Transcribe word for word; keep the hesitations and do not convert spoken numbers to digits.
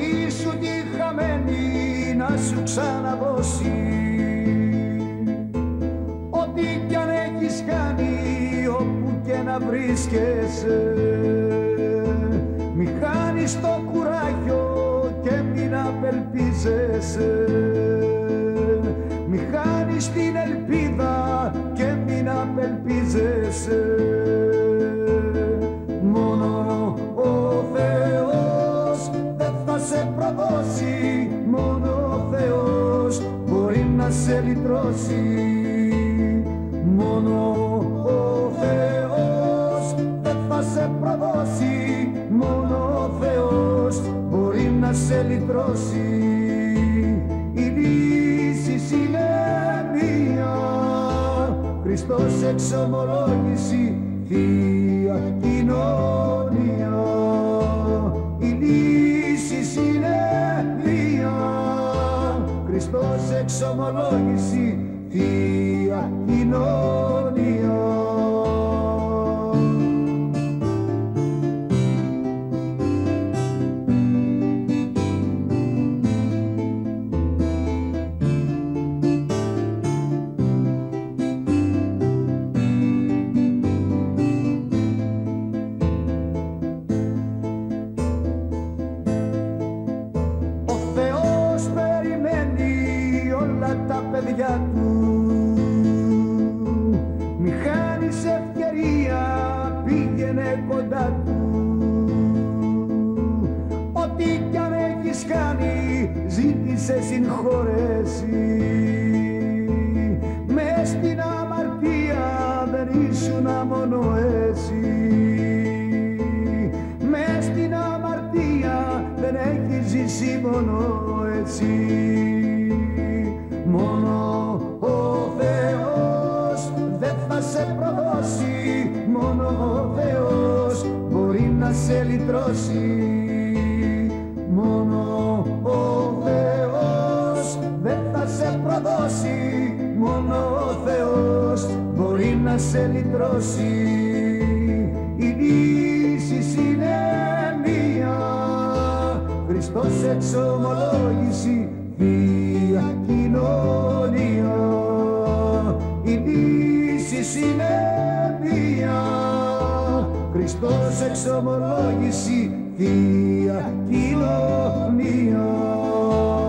ζωή σου τη χαμένη να σου ξαναδώσει. Ό,τι κι αν έχεις κάνει, όπου και να βρίσκεσαι, μη χάνεις το κουράγιο και μην απελπίζεσαι. Μη χάνεις την ελπίδα και μην απελπίζεσαι. Μόνο ο Θεός δεν θα σε προδώσει, μόνο ο Θεός μπορεί να σε λυτρώσει. Μόνο ο Θεός δεν θα σε προδώσει, μόνο ο Θεός μπορεί να σε λυτρώσει. Η λύση είναι μία, Χριστός εξομολόγηση, Θεία Κοινωνία. Η λύση είναι μία, Χριστός εξομολόγηση, Θεία Κοινωνία. Τα παιδιά του, μη χάνεις ευκαιρία, πήγαινε κοντά του. Ό,τι κι αν έχεις κάνει, ζήτησε συγχωρέσει. Μες στην αμαρτία δεν ήσουνα μόνο εσύ. Μες στην αμαρτία δεν έχεις ζήσει μόνο εσύ. Μόνο ο Θεός δεν θα σε προδώσει, μόνο ο Θεός μπορεί να σε λυτρώσει. Μόνο ο Θεός δεν θα σε προδώσει, μόνο ο Θεός μπορεί να σε λυτρώσει. Η λύση είναι μία, Χριστός εξομολόγηση, Θεία Κοινωνία. Η λύση είναι μία, Χριστός εξομολόγηση, Θεία Κοινωνία.